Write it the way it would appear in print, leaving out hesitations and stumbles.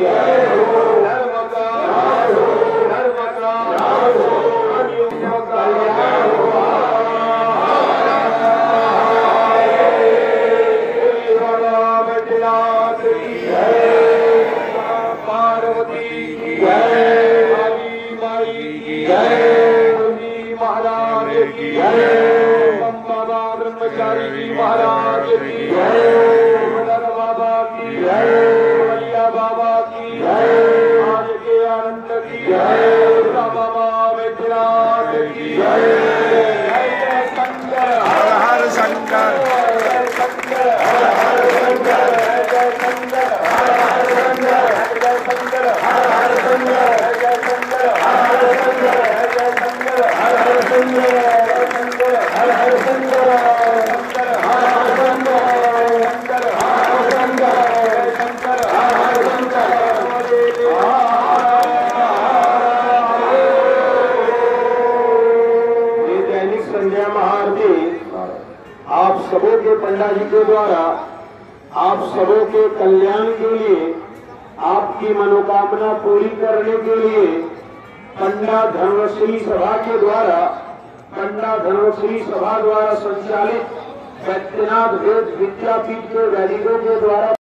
ब्रह्मचारी जी महाराज की जय, बाबा की जय, बलिया बाबा की जय, आज के आनंद की जय, बाबा बैद्यनाथ की जय। जय शंकर, हर हर शंकर, जय शंकर, हर हर शंकर, जय शंकर, हर हर शंकर, जय शंकर, हर हर शंकर, जय शंकर, हर हर शंकर, जय शंकर, हर हर शंकर, हर हर शंकर, आप सबों के पंडा जी के द्वारा आप सबों के कल्याण के लिए, आपकी मनोकामना पूरी करने के लिए पंडा धर्मश्री सभा के द्वारा, पंडा धर्मश्री सभा द्वारा संचालित बैद्यनाथ वेद विद्यापीठ के वैदिकों के द्वारा